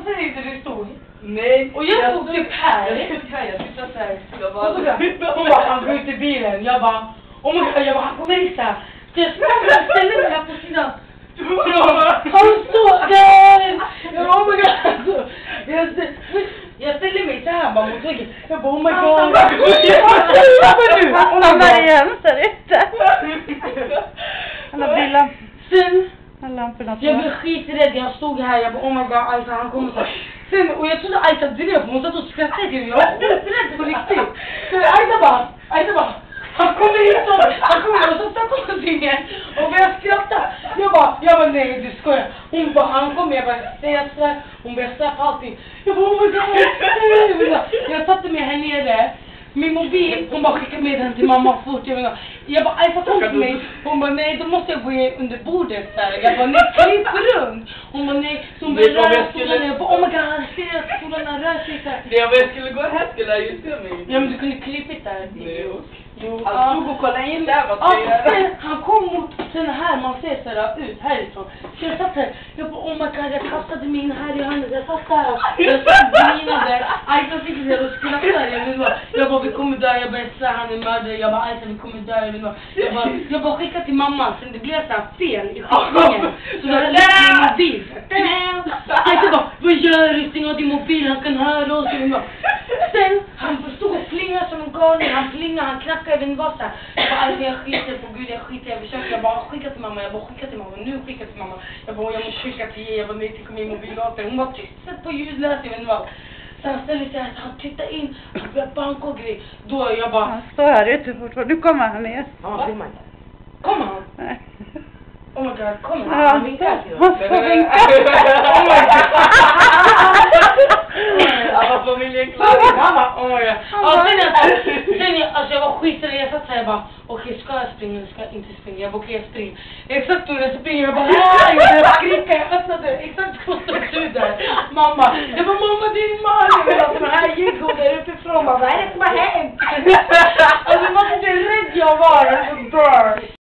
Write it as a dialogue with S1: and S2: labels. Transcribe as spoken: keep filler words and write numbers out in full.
S1: fattade inte hur det stod.
S2: Nej.
S1: Och jag stod typ här.
S2: Jag stod här, jag tittade såhär. Jag
S1: Och så där. Hon bara, han går ut i bilen. Jag bara, oh my god, jag bara, han kommer hit såhär. Så jag ställde mig här på sidan. Han står där! Jag bara, oh my god. Alltså, jag, ställde, jag ställde mig så här bara mot ryggen. Jag bara, oh my god.
S3: Han stannar igen där ute. Alla bilar.
S1: Sen,
S3: alla lamporna.
S1: jag blev skiträdd. Jag stod här. Jag bara, oh my god, Aisa, han kommer så här. Sen, och jag trodde Aisa drev. Hon satt och skrattade till mig. Jag var skiträdd på riktigt. Så Aisa bara, Aisa bara, han kommer hit och han kommer och så satt hon sig ner och började skratta. Jag bara, jag bara, nej du skojar. Hon bara, han kommer, jag bara, säga sådär. Hon började släppa allting. Jag bara, oh my god. Jag satte mig här nere. Min mobil, hon bara skickade med den till mamma fort. Jag bara, jag bara, Aisa kom till mig. Hon bara, nej då måste jag gå under bordet där. Jag bara, nej klipp runt. Hon bara, nej. Så hon började röra stolarna. Jag bara, oh my god, han ser att stolarna rör sig så här.
S2: Det var jag skulle gå här skulle jag ju se mig.
S1: Ja men du kunde klippit där.
S2: Nej.
S1: Jo,
S2: Han stod och kollade in där, vad
S1: ja,
S2: ska jag göra?
S1: han kom mot den här, man ser så här ut härifrån. Så jag satt här, jag bara, oh my god, jag kastade min här i handen, jag satt där. Jag satt grinade, Aisa fick det och skrattade, jag vill bara, jag bara, vi kommer dö, jag bara, så han är mördare, jag bara, Aisa, vi kommer dö, jag vill bara, jag bara, jag bara skickade till mamma, sen det blev så här fel i skickningen. Så jag läste min mobil, Aisa bara, vad gör du, stäng av din mobil, han kan höra oss, jag bara. Sen, han stod och plingade som en galning, han plingade, han knackade. Jag vet inte vad så här. Jag bara, alltså jag skiter på Gud, jag skiter, jag försöker, jag bara skicka till mamma, jag bara skicka till mamma, nu skicka till mamma. Jag bara, jag måste skicka till er, jag bara, nej, titta min mobillater. Hon bara, tyst, sätt på ljudlös, jag vet inte vad. Så han ställer sig här, han tittar in, han börjar banka och grej. Då jag bara...
S3: Han står här ute fortfarande, nu kommer han ner.
S1: Ja, filma inte. Kommer han?
S3: Nej.
S1: Oh my god, kommer
S3: Ja,
S1: han? Han vinkar till oss.
S3: han ska vinka.
S1: Oh my god.
S2: Alla familjen
S1: Mamma, oh my god. Ja, sen jag, sen jag, alltså jag var skiträdd, jag satt såhär, jag bara, okej, okay, ska jag springa eller ska jag inte springa? Jag bara, okej, okay, jag springer. Exakt då jag springer, jag bara, aah, jag började skrika, jag öppnade, exakt så stod du där. Mamma, jag bara, mamma, det är din man. Jag bara, alltså, den här gick där uppifrån, bara, vad är det som har hänt? Alltså, man är rädd jag var, jag bara,